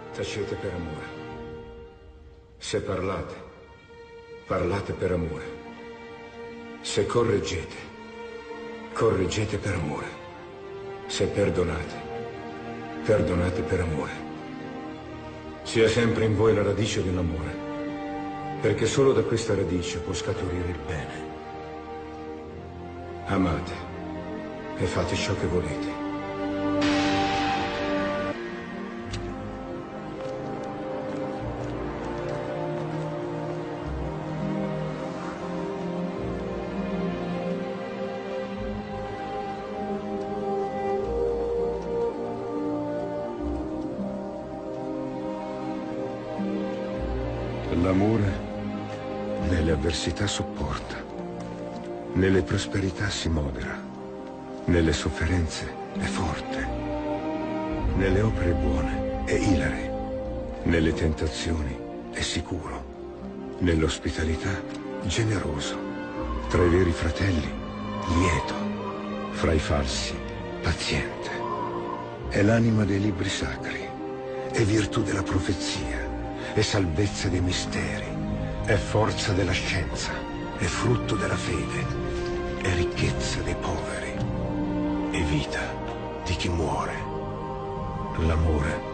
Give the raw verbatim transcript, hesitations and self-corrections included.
Tacete per amore. Se parlate, parlate per amore. Se correggete, correggete per amore. Se perdonate, perdonate per amore. Sia sempre in voi la radice dell'amore, perché solo da questa radice può scaturire il bene. Amate e fate ciò che volete. L'amore nelle avversità sopporta, nelle prosperità si modera, nelle sofferenze è forte, nelle opere buone è ilare, nelle tentazioni è sicuro, nell'ospitalità generoso, tra i veri fratelli lieto, fra i falsi paziente. È l'anima dei libri sacri, è virtù della profezia, è salvezza dei misteri, è forza della scienza, è frutto della fede, è ricchezza dei poveri, è vita di chi muore. L'amore